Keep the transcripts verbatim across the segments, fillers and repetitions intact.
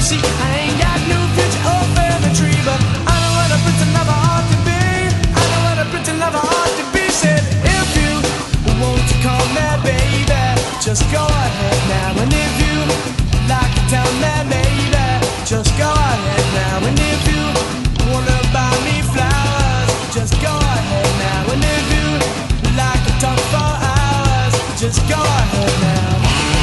see? I ain't got no future or family tree, but I know what a pretty lover ought to be. I know what a pretty lover ought to be. Said if you want to call me baby, just go ahead now. And if you like to tell me maybe, just go ahead now. And if you wanna buy me flowers, just go ahead now. And if you like to talk for hours, just go ahead now.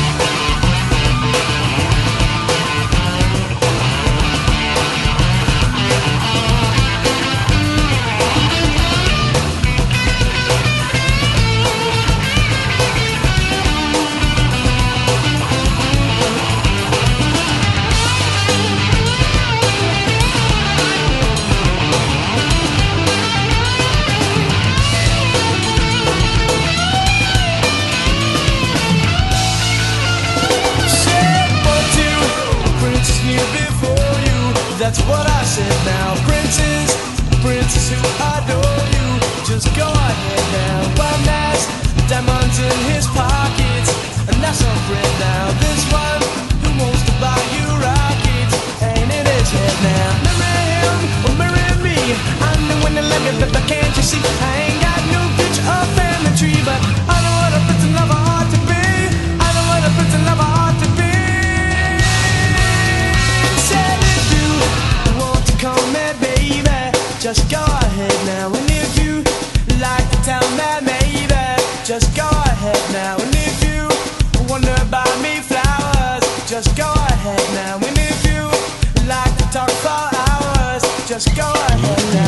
That's what I said now. Princes, princes who adore you, just go ahead now. One has diamonds in his pockets, and that's a friend now. This one who wants to buy you rockets, ain't in his head now. Marry him or marry me, I'm the one that let me, but can't you see? I ain't got no future or family tree, but I know what a pretty lover ought to be. I know what a pretty lover ought to be. Said if you want to call me baby, just go ahead now. And if you like to tell me maybe, just go ahead now. And if you wanna buy me flowers, just go ahead now. And if you like to talk for hours, just go ahead now.